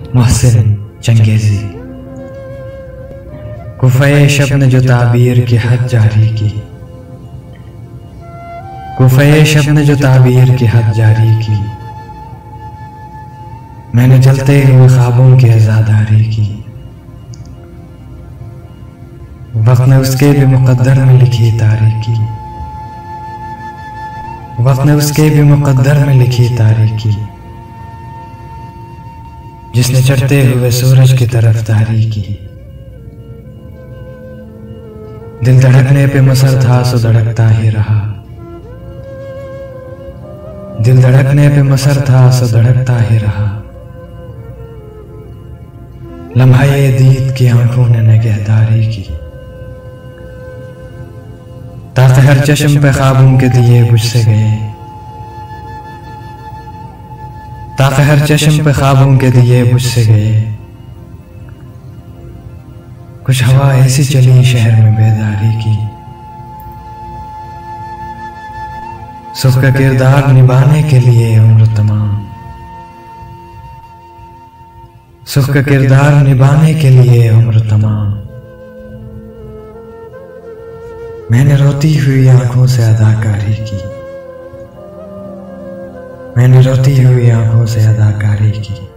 मोहसिन चंगेज़ी। कुफ़े शब ने जो ताबीर की हद जारी की, कुफ़े शब ने जो ताबीर की हद जारी की, मैंने जलते हुए ख्वाबों की आज़ादारी की। वक्त ने उसके भी मुक़द्दर में लिखी तारीकी, वक्त ने उसके भी मुक़द्दर में लिखी तारीकी, जिसने चढ़ते हुए सूरज की तरफदारी की। दिल धड़कने पे मसर था सो धड़कता ही रहा, दिल धड़कने पे मसर था सो धड़कता ही रहा। लम्हाए दीद की आंखों ने निगहदारी की, ताकि हर चश्म पे ख्वाबों के दिए बुझ से गए, ताकि हर चश्म पे ख्वाबों के दिए बुझ से गए। कुछ हवा ऐसी चली शहर में बेदारी की, सुख का किरदार निभाने के लिए उम्र तमाम, सुख का किरदार निभाने के लिए उम्र तमाम। मैंने रोती हुई आंखों से अदाकारी की, मैंने रोती हुई आंखों से अदाकारी की।